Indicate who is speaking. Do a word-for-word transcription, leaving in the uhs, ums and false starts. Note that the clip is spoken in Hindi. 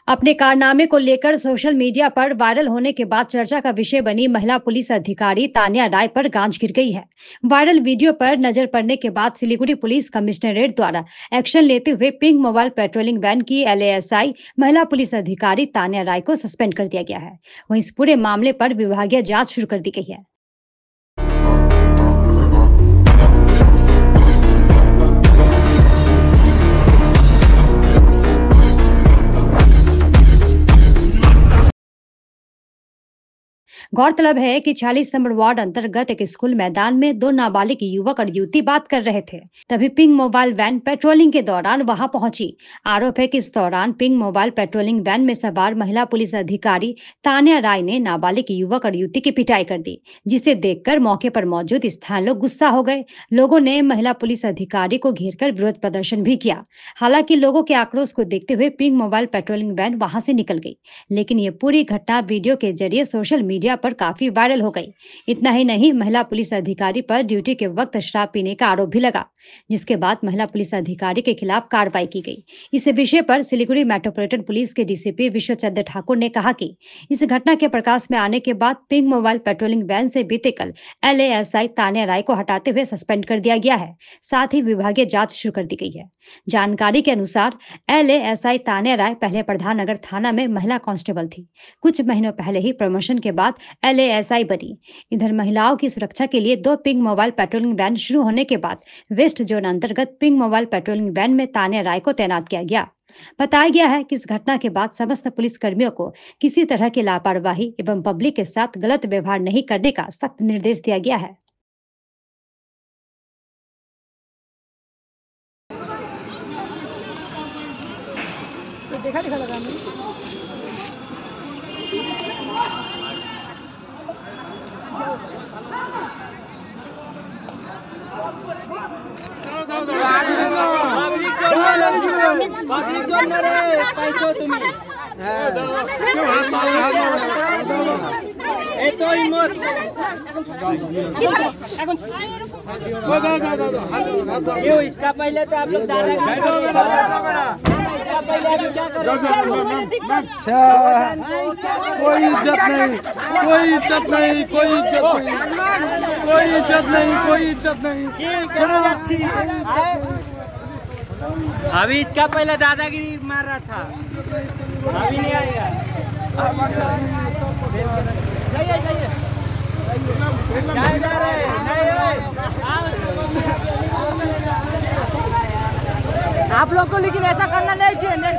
Speaker 1: अपने कारनामे को लेकर सोशल मीडिया पर वायरल होने के बाद चर्चा का विषय बनी महिला पुलिस अधिकारी तान्या राय पर गांज गिर गई है। वायरल वीडियो पर नजर पड़ने के बाद सिलीगुड़ी पुलिस कमिश्नरेट द्वारा एक्शन लेते हुए पिंक मोबाइल पेट्रोलिंग वैन की एल ए एस आई महिला पुलिस अधिकारी तान्या राय को सस्पेंड कर दिया गया है। वहीं इस पूरे मामले पर विभागीय जांच शुरू कर दी गई है। गौरतलब है कि छियालीस नंबर वार्ड अंतर्गत एक स्कूल मैदान में दो नाबालिग युवक और युवती बात कर रहे थे। तभी पिंक मोबाइल वैन पेट्रोलिंग के दौरान वहां पहुंची। आरोप है कि इस दौरान पिंक मोबाइल पेट्रोलिंग वैन में सवार महिला पुलिस अधिकारी तान्या राय ने नाबालिग युवक और युवती की पिटाई कर दी, जिसे देखकर मौके पर मौजूद स्थानीय लोग गुस्सा हो गए। लोगों ने महिला पुलिस अधिकारी को घेर कर विरोध प्रदर्शन भी किया। हालांकि लोगों के आक्रोश को देखते हुए पिंक मोबाइल पेट्रोलिंग वैन वहां से निकल गई, लेकिन ये पूरी घटना वीडियो के जरिए सोशल मीडिया पर काफी वायरल हो गई। इतना ही नहीं, महिला पुलिस अधिकारी पर ड्यूटी के वक्त शराब पीने का आरोप भी लगा, जिसके बाद महिला पुलिस अधिकारी के खिलाफ कार्रवाई की गई। इस विषय पर सिलीगुड़ी मेट्रोपॉलिटन पुलिस के D C P Vishwa Chandra Thakur ने कहा कि इस घटना के प्रकाश में आने के बाद पिंक मोबाइल पेट्रोलिंग वैन से बीते कल L A S I Tanya Rai को हटाते हुए सस्पेंड कर दिया गया है। साथ ही विभागीय जांच शुरू कर दी गई है। जानकारी के अनुसार L A S I Tanya Rai पहले प्रधान नगर थाना में महिला कांस्टेबल थी। कुछ महीनों पहले ही प्रमोशन के बाद एल ए एस आई बनी। इधर महिलाओं की सुरक्षा के लिए दो पिंक मोबाइल पेट्रोलिंग वैन शुरू होने के बाद वेस्ट जोन अंतर्गत पिंक मोबाइल पेट्रोलिंग वैन में तान्या राय को तैनात किया गया। बताया गया है कि इस घटना के बाद समस्त पुलिस कर्मियों को किसी तरह की लापरवाही एवं पब्लिक के साथ गलत व्यवहार नहीं करने का सख्त निर्देश दिया गया है।
Speaker 2: तो देखा देखा लगा
Speaker 3: इसका पहले तो आप लोग
Speaker 4: कोई इज्जत नहीं, कोई इज्जत नहीं, कोई इज्जत नहीं, कोई इज्जत नहीं, कोई इज्जत नहीं।
Speaker 3: अभी इसका पहले दादागिरी मार रहा था, अभी नहीं आएगा। जाइए जाइए जा रहे आप लोग को, लेकिन ऐसा करना नहीं चाहिए।